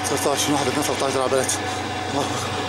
23 1 2 13 14 على بلد. الله أكبر.